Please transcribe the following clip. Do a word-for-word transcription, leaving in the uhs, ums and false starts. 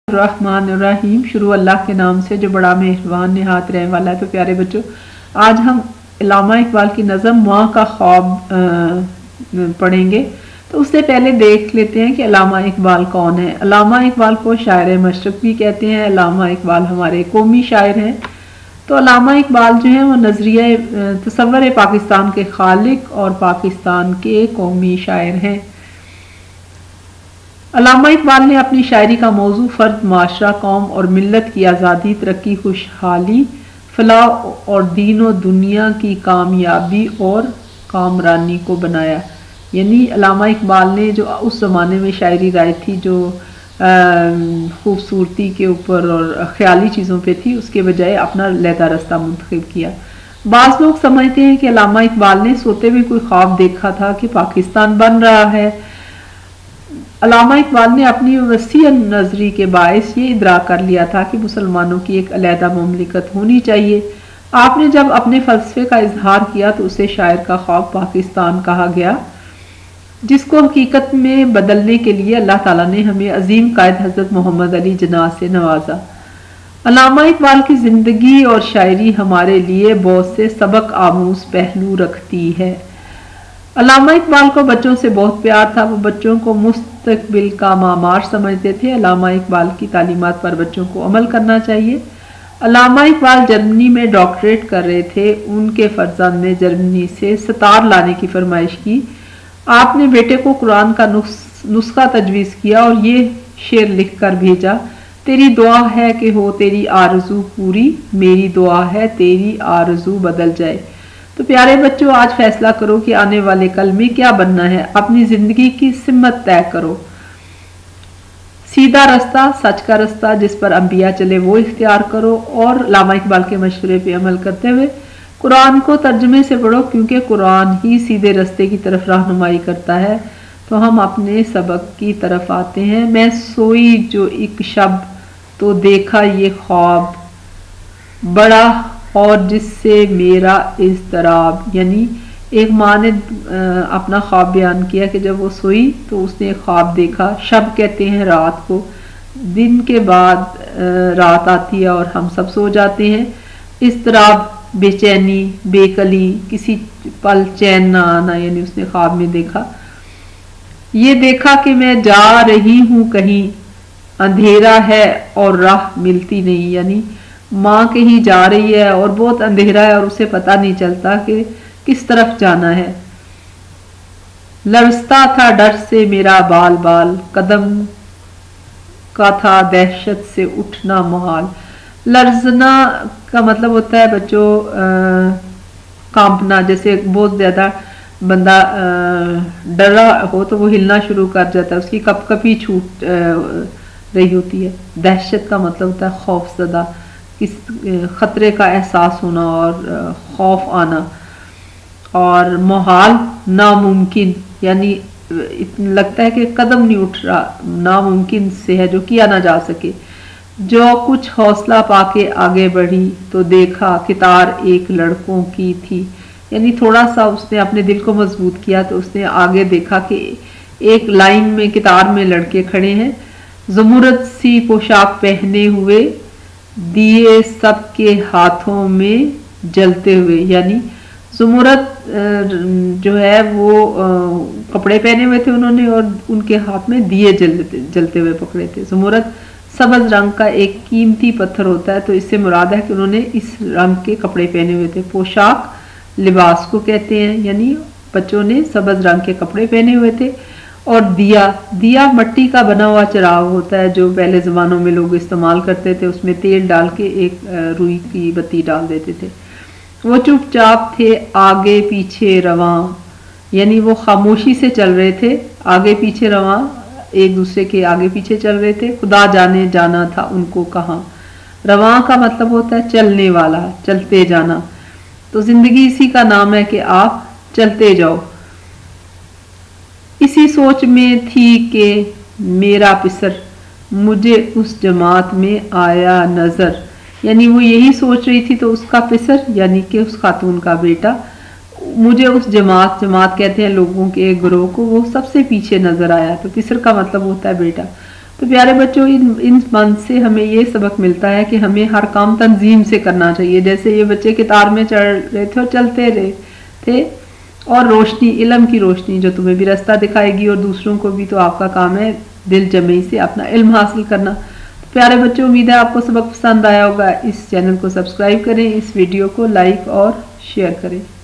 الرحمن الرحیم، شروع اللہ کے نام سے جو بڑا مہربان نہایت رحم والا ہے۔ تو پیارے بچوں، آج ہم علامہ اقبال کی نظم ماں کا خواب پڑھیں گے۔ تو اس سے پہلے دیکھ لیتے ہیں کہ علامہ اقبال کون ہے۔ علامہ اقبال کو شاعر مشرق بھی کہتے ہیں۔ علامہ اقبال ہمارے قومی شاعر ہیں۔ تو علامہ اقبال جو ہیں وہ نظریہ تصور پاکستان کے خالق اور پاکستان کے قومی شاعر ہیں۔ علامہ اقبال نے اپنی شاعری کا موضوع فرد، معاشرہ، قوم اور ملت کی آزادی، ترقی، خوشحالی، فلاح اور دین و دنیا کی کامیابی اور کامرانی کو بنایا۔ یعنی علامہ اقبال نے جو اس زمانے میں شاعری رائے تھی جو خوبصورتی کے اوپر اور خیالی چیزوں پہ تھی، اس کے بجائے اپنا علیحدہ رستہ منتخب کیا۔ بعض لوگ سمجھتے ہیں کہ علامہ اقبال نے سوتے ہوئے کوئی خواب دیکھا تھا کہ پاکستان بن رہا ہے۔ علامہ اقبال نے اپنی وسیع نظری کے باعث یہ ادراک کر لیا تھا کہ مسلمانوں کی ایک علیحدہ مملکت ہونی چاہیے۔ آپ نے جب اپنے فلسفے کا اظہار کیا تو اسے شاعر کا خواب پاکستان کہا گیا، جس کو حقیقت میں بدلنے کے لیے اللہ تعالیٰ نے ہمیں عظیم قائد حضرت محمد علی جناح سے نوازا۔ علامہ اقبال کی زندگی اور شاعری ہمارے لیے بہت سے سبق آموز پہلو رکھتی ہے۔ علامہ اقبال کو بچوں سے بہت پیار تھا۔ وہ بچوں کو مستقبل کا معمار سمجھتے تھے۔ علامہ اقبال کی تعلیمات پر بچوں کو عمل کرنا چاہیے۔ علامہ اقبال جرمنی میں ڈاکٹریٹ کر رہے تھے۔ ان کے فرزند نے جرمنی سے ستار لانے کی فرمائش کی۔ آپ نے بیٹے کو قرآن کا نسخہ تجویز کیا اور یہ شعر لکھ کر بھیجا: تیری دعا ہے کہ ہو تیری آرزو پوری، میری دعا ہے تیری آرزو بدل جائے۔ تو پیارے بچوں، آج فیصلہ کرو کہ آنے والے کل میں کیا بننا ہے۔ اپنی زندگی کی سمت طے کرو۔ سیدھا رستہ، سچ کا رستہ جس پر انبیاء چلے وہ اختیار کرو، اور علامہ اقبال کے مشورے پہ عمل کرتے ہوئے قرآن کو ترجمے سے پڑھو، کیونکہ قرآن ہی سیدھے رستے کی طرف رہنمائی کرتا ہے۔ تو ہم اپنے سبق کی طرف آتے ہیں۔ میں سوئی جو ایک شب تو دیکھا یہ خواب بڑا، اور جس سے میرا اضطراب۔ یعنی ایک ماں نے اپنا خواب بیان کیا کہ جب وہ سوئی تو اس نے خواب دیکھا۔ شب کہتے ہیں رات کو، دن کے بعد رات آتی ہے اور ہم سب سو جاتے ہیں۔ اضطراب، بے چینی، بے کلی، کسی پل چین نہ آنا، یعنی اس نے خواب میں دیکھا۔ یہ دیکھا کہ میں جا رہی ہوں کہیں، اندھیرا ہے اور راہ ملتی نہیں۔ یعنی ماں کہیں جا رہی ہے اور بہت اندھیرا ہے اور اسے پتہ نہیں چلتا کہ کس طرف جانا ہے۔ لرزتا تھا ڈر سے میرا بال بال، قدم کا تھا دہشت سے اٹھنا محال۔ لرزنا کا مطلب ہوتا ہے بچوں کانپنا، جیسے بہت زیادہ بندہ ڈرا ہو تو وہ ہلنا شروع کر جاتا ہے، اس کی کپ کپی چھوٹ رہی ہوتی ہے۔ دہشت کا مطلب ہوتا ہے خوف زدہ، کس خطرے کا احساس ہونا اور خوف آنا۔ اور محال، ناممکن، یعنی لگتا ہے کہ قدم نہیں اٹھ رہا، ناممکن سے ہے جو کیا نہ جا سکے۔ جو کچھ حوصلہ پا کے آگے بڑھی تو دیکھا قطار ایک لڑکوں کی تھی۔ یعنی تھوڑا سا اس نے اپنے دل کو مضبوط کیا تو اس نے آگے دیکھا کہ ایک لائن میں قطار میں لڑکے کھڑے ہیں، زمرد سی پوشاک پہنے ہوئے، دیے سب کے ہاتھوں میں جلتے ہوئے۔ یعنی زمرد جو ہے وہ کپڑے پہنے ہوئے تھے انہوں نے، اور ان کے ہاتھ میں دیے جلتے جلتے ہوئے پکڑے تھے۔ زمرد سبز رنگ کا ایک قیمتی پتھر ہوتا ہے، تو اس سے مراد ہے کہ انہوں نے اس رنگ کے کپڑے پہنے ہوئے تھے۔ پوشاک لباس کو کہتے ہیں، یعنی بچوں نے سبز رنگ کے کپڑے پہنے ہوئے تھے۔ اور دیا، دیا مٹی کا بنا ہوا چراغ ہوتا ہے جو پہلے زمانوں میں لوگ استعمال کرتے تھے، اس میں تیل ڈال کے ایک روئی کی بتی ڈال دیتے تھے۔ وہ چپ چاپ تھے آگے پیچھے رواں، یعنی وہ خاموشی سے چل رہے تھے، آگے پیچھے رواں، ایک دوسرے کے آگے پیچھے چل رہے تھے۔ خدا جانے جانا تھا ان کو کہاں۔ رواں کا مطلب ہوتا ہے چلنے والا، چلتے جانا۔ تو زندگی اسی کا نام ہے کہ آپ چلتے جاؤ۔ اسی سوچ میں تھی کہ میرا پسر مجھے اس جماعت میں آیا نظر۔ یعنی وہ یہی سوچ رہی تھی تو اس کا پسر یعنی کہ اس خاتون کا بیٹا مجھے اس جماعت جماعت کہتے ہیں لوگوں کے ایک گروہ کو، وہ سب سے پیچھے نظر آیا۔ تو پسر کا مطلب ہوتا ہے بیٹا۔ تو پیارے بچوں ان بند سے ہمیں یہ سبق ملتا ہے کہ ہمیں ہر کام تنظیم سے کرنا چاہیے. جیسے یہ بچے قطار میں چڑھ رہے تھے اور چلتے رہے تھے، اور روشنی، علم کی روشنی جو تمہیں بھی راستہ دکھائے گی اور دوسروں کو بھی، تو آپ کا کام ہے دل جمعی سے اپنا علم حاصل کرنا. پیارے بچوں امید ہے آپ کو سبق پسند آیا ہوگا. اس چینل کو سبسکرائب کریں، اس ویڈیو کو لائک اور شیئر کریں.